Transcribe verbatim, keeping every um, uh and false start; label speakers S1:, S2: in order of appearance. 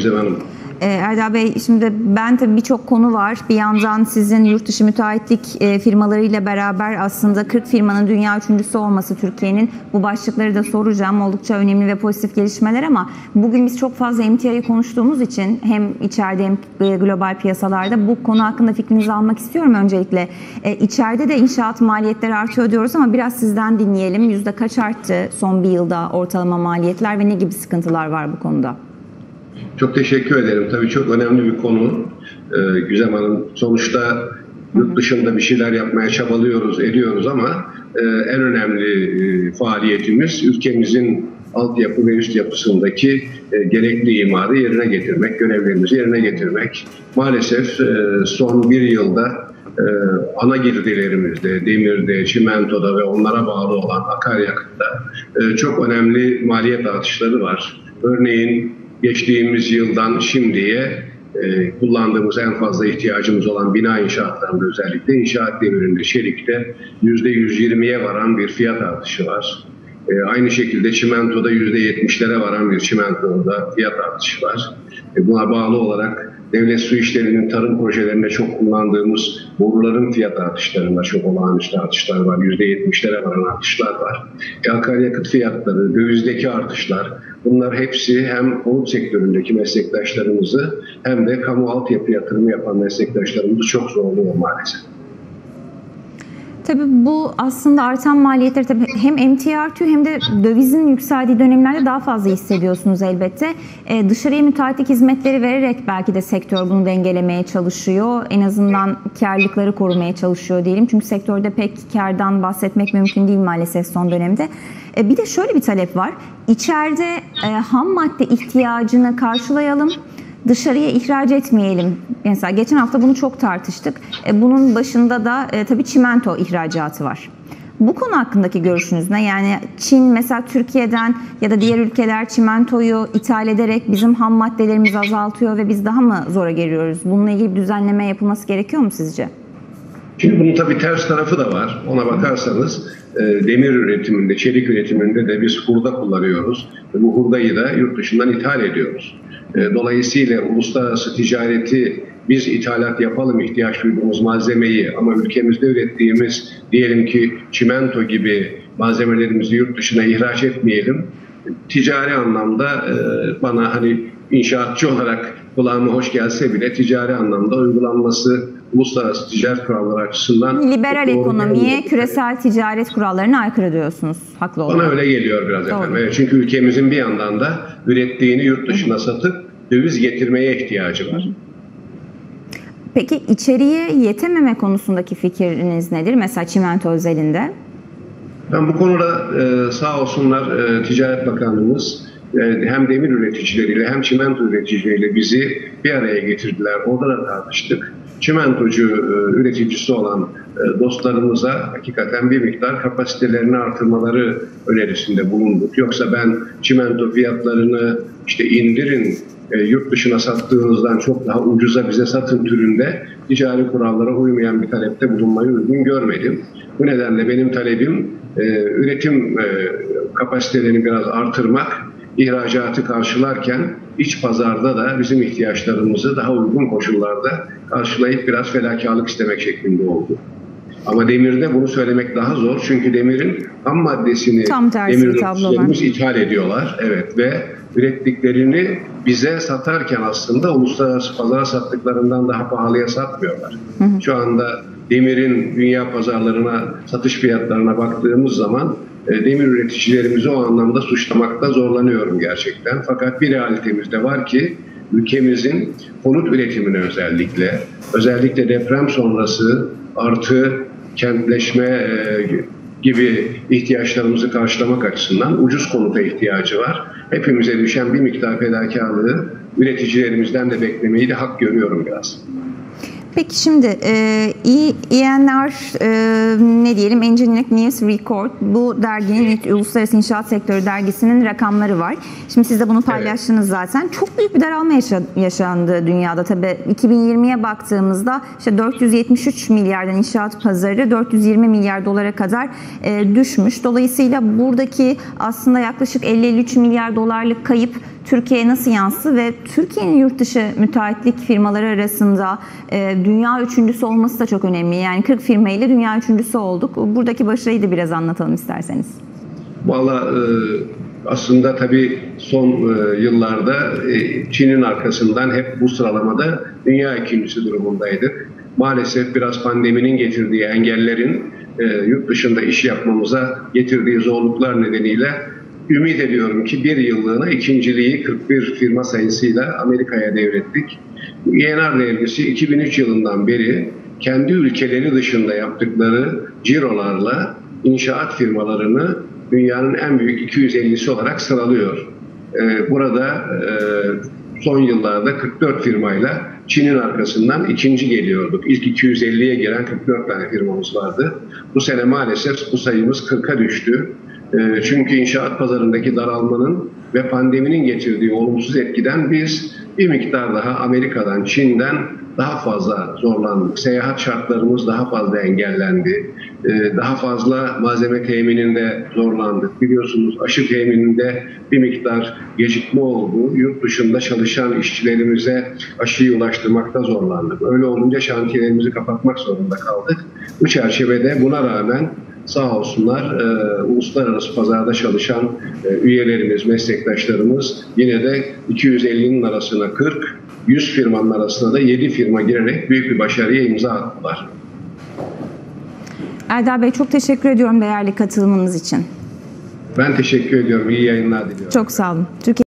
S1: Gizem Hanım.
S2: Erdal Bey, şimdi ben tabii birçok konu var. Bir yandan sizin yurt dışı müteahhitlik firmalarıyla beraber aslında kırk firmanın dünya üçüncüsü olması Türkiye'nin, bu başlıkları da soracağım. Oldukça önemli ve pozitif gelişmeler ama bugün biz çok fazla emtiayı konuştuğumuz için hem içeride hem global piyasalarda bu konu hakkında fikrinizi almak istiyorum öncelikle. İçeride de inşaat maliyetleri artıyor diyoruz ama biraz sizden dinleyelim. Yüzde kaç arttı son bir yılda ortalama maliyetler ve ne gibi sıkıntılar var bu konuda?
S1: Çok teşekkür ederim. Tabii çok önemli bir konu. Ee, Gizem Hanım, sonuçta yurt dışında bir şeyler yapmaya çabalıyoruz, ediyoruz ama e, en önemli e, faaliyetimiz ülkemizin altyapı ve üst yapısındaki e, gerekli imarı yerine getirmek, görevlerimizi yerine getirmek. Maalesef e, son bir yılda e, ana girdilerimizde, demirde, çimentoda ve onlara bağlı olan akaryakıtta e, çok önemli maliyet artışları var. Örneğin geçtiğimiz yıldan şimdiye e, kullandığımız en fazla ihtiyacımız olan bina inşaatlarında, özellikle inşaat demirinde, çelikte yüzde yüz yirmiye varan bir fiyat artışı var. E, aynı şekilde çimentoda yüzde yetmişlere varan bir çimentoda fiyat artışı var. E, buna bağlı olarak devlet su işlerinin tarım projelerinde çok kullandığımız boruların fiyat artışlarında çok olağanüstü artışlar var. yüzde yetmişlere varan artışlar var. E, akaryakıt fiyatları, dövizdeki artışlar, bunlar hepsi hem konut sektöründeki meslektaşlarımızı hem de kamu altyapı yatırımı yapan meslektaşlarımızı çok zorluyor maalesef.
S2: Tabii bu aslında artan maliyetleri tabii hem emtia artıyor hem de dövizin yükseldiği dönemlerde daha fazla hissediyorsunuz elbette. Ee, dışarıya müteahhitlik hizmetleri vererek belki de sektör bunu dengelemeye çalışıyor. En azından karlılıkları korumaya çalışıyor diyelim. Çünkü sektörde pek kardan bahsetmek mümkün değil maalesef son dönemde. Ee, bir de şöyle bir talep var. İçeride e, ham madde ihtiyacını karşılayalım, dışarıya ihraç etmeyelim. Mesela geçen hafta bunu çok tartıştık. E, bunun başında da e, tabii çimento ihracatı var. Bu konu hakkındaki görüşünüz ne? Yani Çin mesela Türkiye'den ya da diğer ülkeler çimentoyu ithal ederek bizim ham maddelerimizi azaltıyor ve biz daha mı zora geliyoruz? Bununla ilgili bir düzenleme yapılması gerekiyor mu sizce?
S1: Şimdi bunun tabii ters tarafı da var. Ona bakarsanız e, demir üretiminde, çelik üretiminde de biz hurda kullanıyoruz. Ve bu hurdayı da yurt dışından ithal ediyoruz. E, dolayısıyla uluslararası ticareti biz ithalat yapalım ihtiyaç duyduğumuz malzemeyi ama ülkemizde ürettiğimiz diyelim ki çimento gibi malzemelerimizi yurt dışına ihraç etmeyelim. Ticari anlamda e, bana hani inşaatçı olarak kulağıma hoş gelse bile ticari anlamda uygulanması uluslararası ticaret kuralları açısından
S2: liberal ekonomiye, küresel ticaret kurallarına aykırı diyorsunuz. Haklı olarak.
S1: Bana öyle geliyor biraz doğru. Efendim. Evet, çünkü ülkemizin bir yandan da ürettiğini yurt dışına satıp döviz getirmeye ihtiyacı var.
S2: Peki içeriye yetememe konusundaki fikriniz nedir? Mesela çimento özelinde.
S1: Ben bu konuda e, sağ olsunlar e, Ticaret Bakanlığımız e, hem demir üreticileriyle hem çimento üreticileriyle bizi bir araya getirdiler. Orada da tartıştık. Çimentocu e, üreticisi olan e, dostlarımıza hakikaten bir miktar kapasitelerini artırmaları önerisinde bulunduk. Yoksa ben çimento fiyatlarını işte indirin, e, yurt dışına sattığınızdan çok daha ucuza bize satın türünde ticari kurallara uymayan bir talepte bulunmayı uygun görmedim. Bu nedenle benim talebim e, üretim e, kapasitelerini biraz artırmak, ihracatı karşılarken iç pazarda da bizim ihtiyaçlarımızı daha uygun koşullarda karşılayıp biraz fedakarlık istemek şeklinde oldu. Ama demirde bunu söylemek daha zor çünkü demirin ham maddesini demir üreticilerimiz ithal ediyorlar. Evet ve ürettiklerini bize satarken aslında uluslararası pazara sattıklarından daha pahalıya satmıyorlar. Hı hı. Şu anda demirin dünya pazarlarına, satış fiyatlarına baktığımız zaman e, demir üreticilerimizi o anlamda suçlamakta zorlanıyorum gerçekten. Fakat bir realitemiz de var ki ülkemizin konut üretimine özellikle, özellikle deprem sonrası artı kentleşme e, gibi ihtiyaçlarımızı karşılamak açısından ucuz konuta ihtiyacı var. Hepimize düşen bir miktar fedakarlığı üreticilerimizden de beklemeyi de hak görüyorum biraz.
S2: Peki şimdi E N R e, ne diyelim Engineering News Record bu derginin Uluslararası İnşaat Sektörü dergisinin rakamları var. Şimdi siz de bunu paylaştınız evet. Zaten. Çok büyük bir daralma yaşa, yaşandı dünyada tabii. iki bin yirmiye baktığımızda işte dört yüz yetmiş üç milyardan inşaat pazarı dört yüz yirmi milyar dolara kadar e, düşmüş. Dolayısıyla buradaki aslında yaklaşık elli elli üç milyar dolarlık kayıp Türkiye'ye nasıl yansıdı ve Türkiye'nin yurt dışı müteahhitlik firmaları arasında e, dünya üçüncüsü olması da çok önemli. Yani kırk firma ile dünya üçüncüsü olduk. Buradaki başarıyı da biraz anlatalım isterseniz.
S1: Vallahi e, aslında tabii son e, yıllarda e, Çin'in arkasından hep bu sıralamada dünya ikincisi durumundaydık. Maalesef biraz pandeminin getirdiği engellerin e, yurt dışında iş yapmamıza getirdiği zorluklar nedeniyle ümit ediyorum ki bir yıllığına ikinciliği kırk bir firma sayısıyla Amerika'ya devrettik. I N R dergisi iki bin üç yılından beri kendi ülkeleri dışında yaptıkları cirolarla inşaat firmalarını dünyanın en büyük iki yüz ellisi olarak sıralıyor. Burada son yıllarda kırk dört firmayla Çin'in arkasından ikinci geliyorduk. İlk iki yüz elliye gelen kırk dört tane firmamız vardı. Bu sene maalesef bu sayımız kırka düştü. Çünkü inşaat pazarındaki daralmanın ve pandeminin getirdiği olumsuz etkiden biz bir miktar daha Amerika'dan, Çin'den daha fazla zorlandık. Seyahat şartlarımız daha fazla engellendi. Daha fazla malzeme temininde zorlandık. Biliyorsunuz aşı temininde bir miktar gecikme oldu. Yurt dışında çalışan işçilerimize aşıyı ulaştırmakta zorlandık. Öyle olunca şantiyelerimizi kapatmak zorunda kaldık. Bu çerçevede buna rağmen sağ olsunlar e, uluslararası pazarda çalışan e, üyelerimiz, meslektaşlarımız yine de iki yüz ellinin arasına kırk, yüz firmanın arasına da yedi firma girerek büyük bir başarıya imza attılar.
S2: Erdal Bey çok teşekkür ediyorum değerli katılımınız için.
S1: Ben teşekkür ediyorum. İyi yayınlar diliyorum.
S2: Çok sağ olun. Türkiye